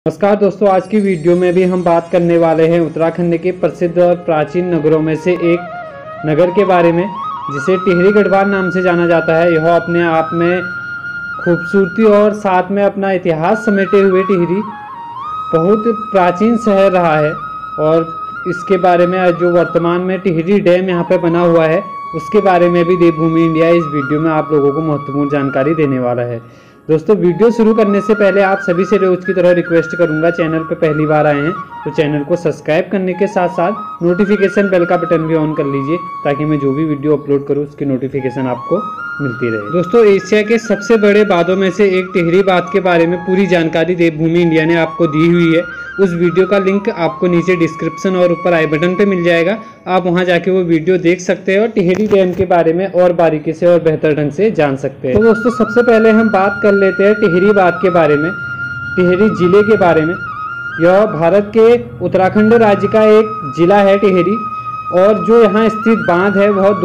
नमस्कार दोस्तों, आज की वीडियो में भी हम बात करने वाले हैं उत्तराखंड के प्रसिद्ध और प्राचीन नगरों में से एक नगर के बारे में, जिसे टिहरी गढ़वाल नाम से जाना जाता है। यह अपने आप में खूबसूरती और साथ में अपना इतिहास समेटे हुए टिहरी बहुत प्राचीन शहर रहा है। और इसके बारे में जो वर्तमान में टिहरी डैम यहाँ पे बना हुआ है, उसके बारे में भी देवभूमि इंडिया इस वीडियो में आप लोगों को महत्वपूर्ण जानकारी देने वाला है। दोस्तों, वीडियो शुरू करने से पहले आप सभी से रोज की तरह रिक्वेस्ट करूंगा, चैनल पर पहली बार आए हैं तो चैनल को सब्सक्राइब करने के साथ साथ नोटिफिकेशन बेल का बटन भी ऑन कर लीजिए, ताकि मैं जो भी वीडियो अपलोड करूं उसकी नोटिफिकेशन आपको मिलती रहे। दोस्तों, एशिया के सबसे बड़े बांधों में से एक टिहरी बांध के बारे में पूरी जानकारी देवभूमि इंडिया ने आपको दी हुई है। उस वीडियो का लिंक आपको नीचे डिस्क्रिप्शन और ऊपर आई बटन पे मिल जाएगा। आप वहां जाके वो वीडियो देख सकते हैं और टिहरी डैम के बारे में और बारीकी से और बेहतर ढंग से जान सकते हैं। तो दोस्तों, सबसे पहले हम बात कर लेते हैं टिहरी बांध के बारे में, टिहरी जिले के बारे में। यह भारत के उत्तराखंड राज्य का एक जिला है टिहरी, और जो यहाँ स्थित बांध है वह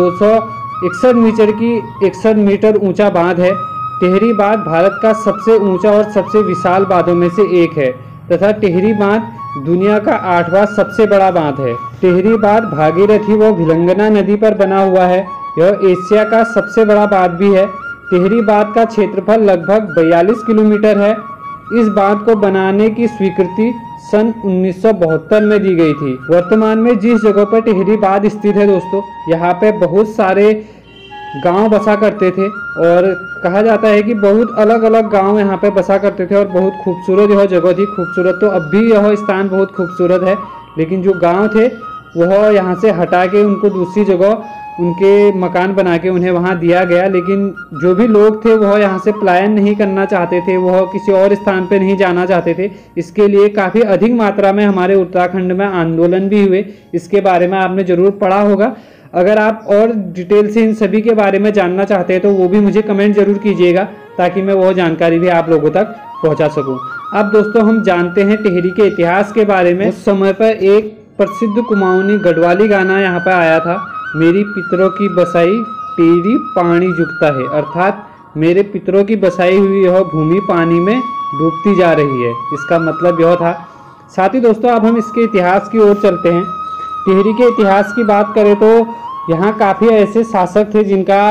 261 मीटर ऊंचा बांध है। टिहरी बांध भारत का सबसे ऊंचा और सबसे विशाल बांधों में से एक है तथा टिहरी बांध दुनिया का 8वां सबसे बड़ा बांध है। टिहरी बांध भागीरथी व भिलंगना नदी पर बना हुआ है। यह एशिया का सबसे बड़ा बांध भी है। टिहरी बांध का क्षेत्रफल लगभग 42 किलोमीटर है। इस बांध को बनाने की स्वीकृति सन 1972 में दी गई थी। वर्तमान में जिस जगह पर टिहरी बांध स्थित है दोस्तों, यहाँ पे बहुत सारे गांव बसा करते थे, और कहा जाता है कि बहुत अलग अलग गांव यहाँ पे बसा करते थे, और बहुत खूबसूरत यह जगह थी। खूबसूरत तो अब भी यह स्थान बहुत खूबसूरत है, लेकिन जो गांव थे वह यहाँ से हटा के उनको दूसरी जगह उनके मकान बना के उन्हें वहाँ दिया गया। लेकिन जो भी लोग थे वह यहाँ से पलायन नहीं करना चाहते थे, वह किसी और स्थान पे नहीं जाना चाहते थे। इसके लिए काफ़ी अधिक मात्रा में हमारे उत्तराखंड में आंदोलन भी हुए। इसके बारे में आपने ज़रूर पढ़ा होगा। अगर आप और डिटेल से इन सभी के बारे में जानना चाहते हैं तो वो भी मुझे कमेंट जरूर कीजिएगा, ताकि मैं वो जानकारी भी आप लोगों तक पहुंचा सकूं। अब दोस्तों, हम जानते हैं टिहरी के इतिहास के बारे में। उस समय पर एक प्रसिद्ध कुमाऊनी गढ़वाली गाना यहाँ पर आया था, मेरी पितरों की बसाई टिहरी पानी जुगता है, अर्थात मेरे पितरों की बसाई हुई यह भूमि पानी में डूबती जा रही है। इसका मतलब यह था। साथ ही दोस्तों, अब हम इसके इतिहास की ओर चलते हैं। टिहरी के इतिहास की बात करें तो यहाँ काफ़ी ऐसे शासक थे जिनका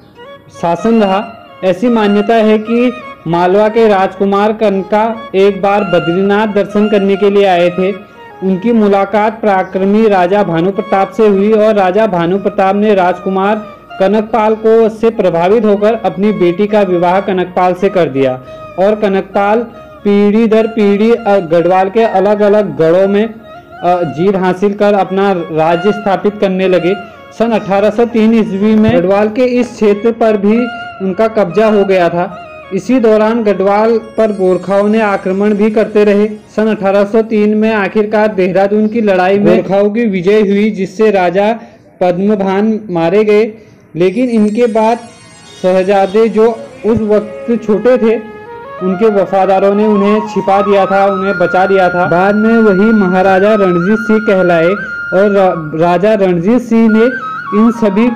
शासन रहा। ऐसी मान्यता है कि मालवा के राजकुमार कनका एक बार बद्रीनाथ दर्शन करने के लिए आए थे। उनकी मुलाकात पराक्रमी राजा भानु प्रताप से हुई, और राजा भानु प्रताप ने राजकुमार कनकपाल को से प्रभावित होकर अपनी बेटी का विवाह कनकपाल से कर दिया, और कनकपाल पीढ़ी दर पीढ़ी गढ़वाल के अलग अलग गढ़ों में जीत हासिल कर अपना राज्य स्थापित करने लगे। सन 1803 ईस्वी में गढ़वाल के इस क्षेत्र पर भी उनका कब्जा हो गया था। इसी दौरान गढ़वाल पर गोरखाओं ने आक्रमण भी करते रहे। सन 1803 में आखिरकार देहरादून की लड़ाई में गोरखाओं की विजय हुई, जिससे राजा पद्मभान मारे गए। लेकिन इनके बाद शहजादे जो उस वक्त छोटे थे, उनके वफादारों ने उन्हें छिपा दिया था, उन्हें बचा दिया था। बाद में वही महाराजा रणजीत सिंह कहलाए, और राजा रणजीत सिंह ने इन सभी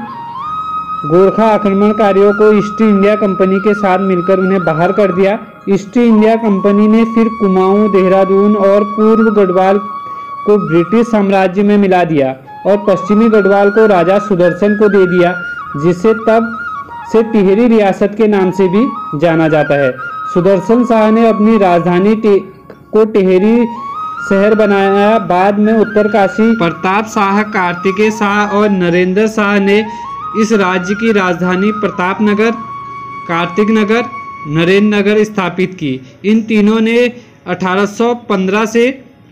गोरखा आक्रमणकारियों को ईस्ट इंडिया कंपनी के साथ मिलकर उन्हें बाहर कर दिया। ईस्ट इंडिया कंपनी ने फिर कुमाऊं, देहरादून और पूर्व गढ़वाल को ब्रिटिश साम्राज्य में मिला दिया, और पश्चिमी गढ़वाल को राजा सुदर्शन को दे दिया, जिसे तब से टिहरी रियासत के नाम से भी जाना जाता है। सुदर्शन शाह ने अपनी राजधानी को टिहरी शहर बनाया। बाद में उत्तरकाशी प्रताप शाह, कार्तिकेय शाह और नरेंद्र शाह ने इस राज्य की राजधानी प्रतापनगर, कार्तिक नगर, नरेंद्र नगर स्थापित की। इन तीनों ने 1815 से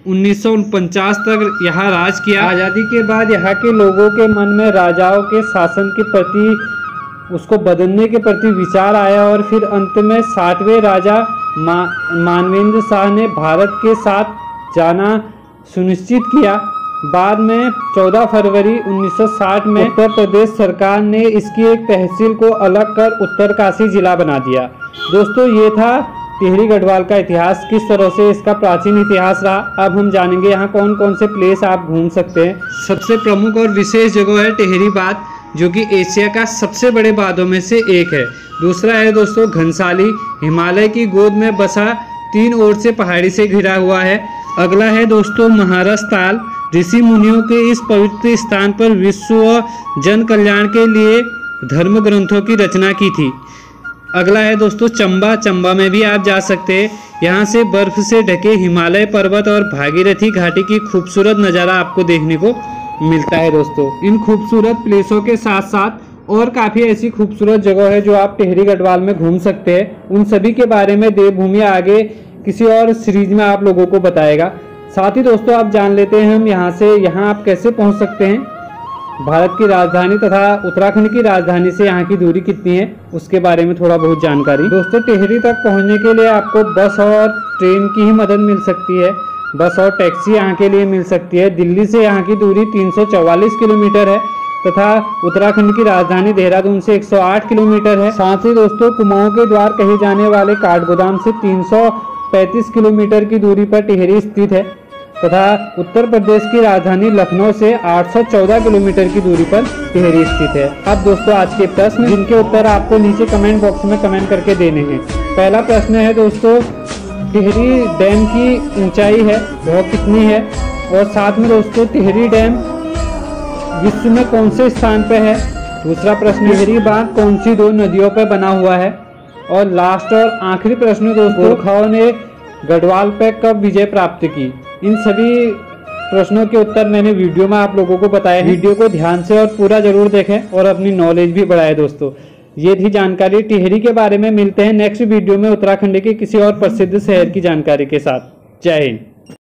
1949 तक यहाँ राज किया। आज़ादी के बाद यहाँ के लोगों के मन में राजाओं के शासन के प्रति, उसको बदलने के प्रति विचार आया, और फिर अंत में 60वें राजा मानवेंद्र शाह ने भारत के साथ जाना सुनिश्चित किया। बाद में 14 फरवरी 1960 में उत्तर प्रदेश सरकार ने इसकी एक तहसील को अलग कर उत्तरकाशी जिला बना दिया। दोस्तों, ये था टिहरी गढ़वाल का इतिहास, किस तरह से इसका प्राचीन इतिहास रहा। अब हम जानेंगे यहाँ कौन कौन से प्लेस आप घूम सकते हैं। सबसे प्रमुख और विशेष जगह है टिहरी बांध, जो कि एशिया का सबसे बड़े बांधों में से एक है। दूसरा है दोस्तों घनसाली, हिमालय की गोद में बसा तीन ओर से पहाड़ी से घिरा हुआ है। अगला है दोस्तों महारस ताल। ऋषि मुनियों के इस पवित्र स्थान पर विश्व व जन कल्याण के लिए धर्म ग्रंथों की रचना की थी। अगला है दोस्तों चंबा। चंबा में भी आप जा सकते हैं। यहाँ से बर्फ से ढके हिमालय पर्वत और भागीरथी घाटी की खूबसूरत नज़ारा आपको देखने को मिलता है। दोस्तों इन खूबसूरत प्लेसों के साथ साथ और काफ़ी ऐसी खूबसूरत जगह है जो आप टिहरी गढ़वाल में घूम सकते हैं। उन सभी के बारे में देवभूमि आगे किसी और सीरीज में आप लोगों को बताएगा। साथ ही दोस्तों आप जान लेते हैं हम यहाँ आप कैसे पहुँच सकते हैं। भारत की राजधानी तथा उत्तराखंड की राजधानी से यहाँ की दूरी कितनी है उसके बारे में थोड़ा बहुत जानकारी। दोस्तों टिहरी तक पहुँचने के लिए आपको बस और ट्रेन की ही मदद मिल सकती है। बस और टैक्सी यहाँ के लिए मिल सकती है। दिल्ली से यहाँ की दूरी 344 किलोमीटर है तथा उत्तराखंड की राजधानी देहरादून से 108 किलोमीटर है। साथ ही दोस्तों कुमाऊं के द्वार कहे जाने वाले काठगोदाम से 335 किलोमीटर की दूरी पर टिहरी स्थित है तथा उत्तर प्रदेश की राजधानी लखनऊ से 814 किलोमीटर की दूरी पर टिहरी स्थित है। अब दोस्तों आज के प्रश्न जिनके उत्तर आपको नीचे कमेंट बॉक्स में कमेंट करके देने हैं। पहला प्रश्न है दोस्तों टिहरी डैम की ऊंचाई है वह कितनी है, और साथ में दोस्तों टिहरी डैम विश्व में कौन से स्थान पर है। दूसरा प्रश्न टिहरी बांध कौन सी दो नदियों पर बना हुआ है। और लास्ट और आखिरी प्रश्न दोस्तों गोरखाओं ने गढ़वाल पर कब विजय प्राप्त की। इन सभी प्रश्नों के उत्तर मैंने वीडियो में आप लोगों को बताया। वीडियो को ध्यान से और पूरा जरूर देखें और अपनी नॉलेज भी बढ़ाएं। दोस्तों ये थी जानकारी टिहरी के बारे में। मिलते हैं नेक्स्ट वीडियो में उत्तराखंड के किसी और प्रसिद्ध शहर की जानकारी के साथ। जय हिंद।